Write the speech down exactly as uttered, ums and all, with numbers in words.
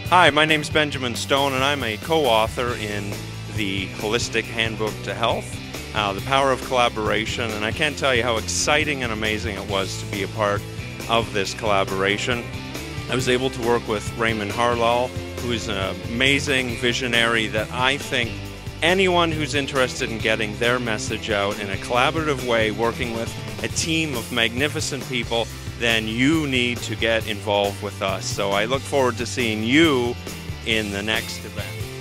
Hi, my name's Benjamin Stone, and I'm a co-author in the Holistic Handbook to Health, uh, The Power of Collaboration, and I can't tell you how exciting and amazing it was to be a part of this collaboration. I was able to work with Raymond who is an amazing visionary that I think anyone who's interested in getting their message out in a collaborative way, working with a team of magnificent people, then you need to get involved with us. So I look forward to seeing you in the next event.